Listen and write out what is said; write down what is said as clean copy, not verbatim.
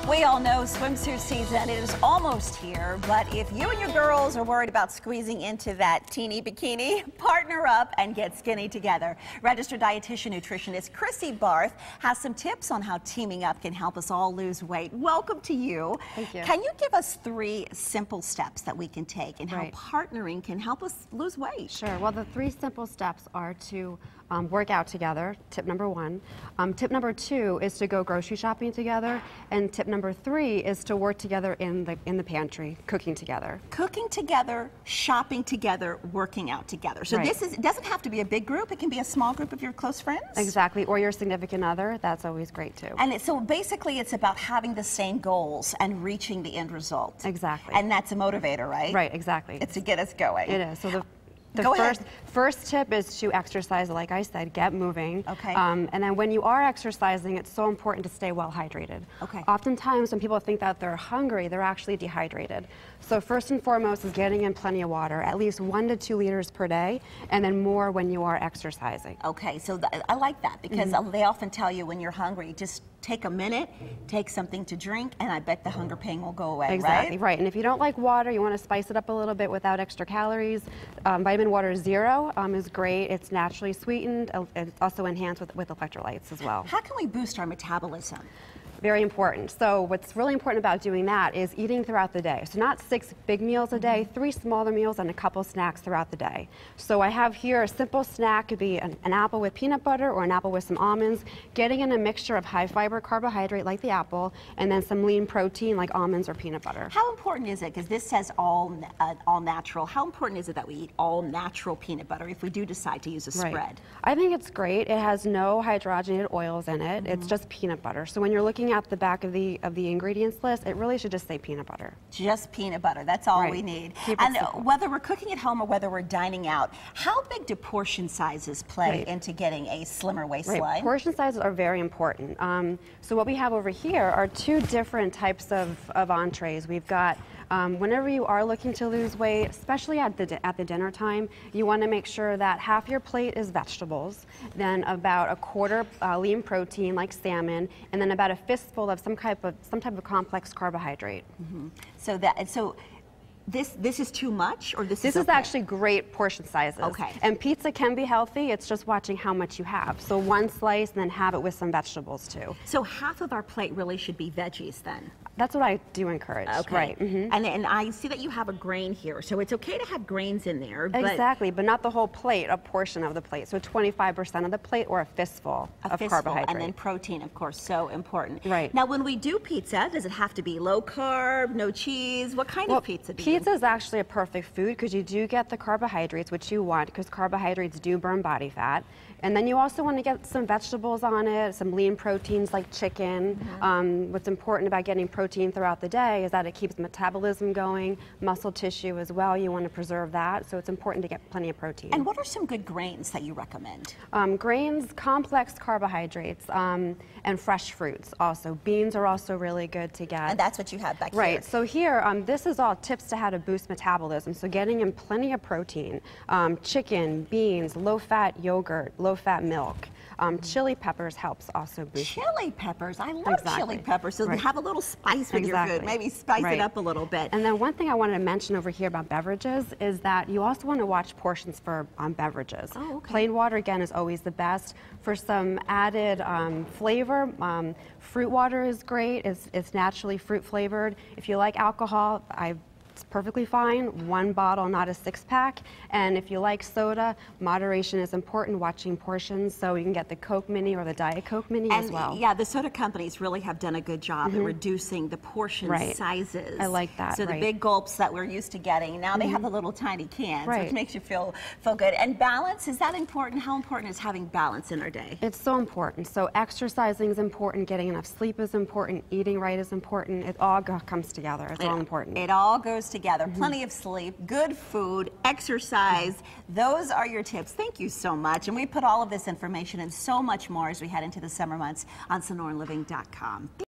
We all know swimsuit season is almost here, but if you and your girls are worried about squeezing into that teeny bikini, partner up and get skinny together. Registered dietitian nutritionist Chrissy Barth has some tips on how teaming up can help us all lose weight. Welcome to you. Thank you. Can you give us 3 simple steps that we can take and how partnering can help us lose weight? Sure. Well, the 3 simple steps are to work out together, tip number 1. Tip number 2 is to go grocery shopping together. And tip number 3 is to work together in the pantry, cooking together. Cooking together, shopping together, working out together. So this it doesn't have to be a big group. It can be a small group of your close friends. Exactly. Or your significant other. That's always great too. And so basically it's about having the same goals and reaching the end result. Exactly. And that's a motivator, right? Right, exactly. It's to get us going. It is. So the first tip is to exercise, like I said, get moving. Okay. And then when you are exercising, it's so important to stay well hydrated. Okay. Oftentimes when people think that they're hungry, they're actually dehydrated. So first and foremost is getting in plenty of water, at least 1 to 2 liters per day, and then more when you are exercising. Okay, so I like that because they often tell you when you're hungry, just take a minute, take something to drink, and I bet the hunger pain will go away, Exactly, right? And if you don't like water, you want to spice it up a little bit without extra calories. Vitamin Water Zero is great. It's naturally sweetened. It's also enhanced with electrolytes as well. How can we boost our metabolism? Very important. So what's really important about doing that is eating throughout the day. So not 6 big meals a day, 3 smaller meals and a couple snacks throughout the day. So I have here a simple snack. Could be an apple with peanut butter or an apple with some almonds. Getting in a mixture of high fiber carbohydrate like the apple and then some lean protein like almonds or peanut butter. How important is it, because this says all natural, how important is it that we eat all natural peanut butter if we do decide to use a spread? I think it's great. It has no hydrogenated oils in it. It's just peanut butter. So when you're looking at the back of the ingredients list, it really should just say peanut butter. Just peanut butter. That's all we need. And whether we're cooking at home or whether we're dining out, how big do portion sizes play into getting a slimmer waistline? Portion sizes are very important. So what we have over here are 2 different types of entrees. We've got whenever you are looking to lose weight, especially at the dinner time, you want to make sure that half your plate is vegetables, then about a quarter lean protein like salmon, and then about a fistful of some type of complex carbohydrate. So this is too much, or this is actually great portion sizes. Okay. And pizza can be healthy. It's just watching how much you have. So 1 slice, and then have it with some vegetables too. So half of our plate really should be veggies then. That's what I do encourage. Okay. Right. And I see that you have a grain here, so it's okay to have grains in there. But exactly, but not the whole plate, a portion of the plate. So 25% of the plate, or a fistful of carbohydrate. And then protein, of course, so important. Right. Now, when we do pizza, does it have to be low carb, no cheese? What kind of pizza do you do? Pizza is actually a perfect food because you do get the carbohydrates, which you want, because carbohydrates do burn body fat. And then you also want to get some vegetables on it, some lean proteins like chicken. What's important about getting protein throughout the day is that it keeps metabolism going, muscle tissue as well. You want to preserve that, so it's important to get plenty of protein. And what are some good grains that you recommend? Grains, complex carbohydrates, and fresh fruits also. Beans are also really good to get. And that's what you have back here. Right, so here, this is all tips to how to boost metabolism. So getting in plenty of protein, chicken, beans, low-fat yogurt, low-fat milk. Chili peppers helps also boost. Chili peppers, I love chili peppers. So have a little spice with your food. Maybe spice it up a little bit. And then one thing I wanted to mention over here about beverages is that you also want to watch portions for beverages. Oh, okay. Plain water again is always the best. For some added flavor, fruit water is great. It's naturally fruit flavored. If you like alcohol, it's perfectly fine. 1 bottle, not a 6-pack. And if you like soda, moderation is important, watching portions. So you can get the Coke Mini or the Diet Coke Mini as well. Yeah, the soda companies really have done a good job at reducing the portion sizes. I like that. So the big gulps that we're used to getting, now they have the little tiny cans, which makes you feel good. And balance, is that important? How important is having balance in our day? It's so important. So exercising is important, getting enough sleep is important, eating right is important. It all comes together. It's all important. It all goes together. Plenty of sleep, good food, exercise. Those are your tips. Thank you so much. And we put all of this information and so much more as we head into the summer months on SonoranLiving.com.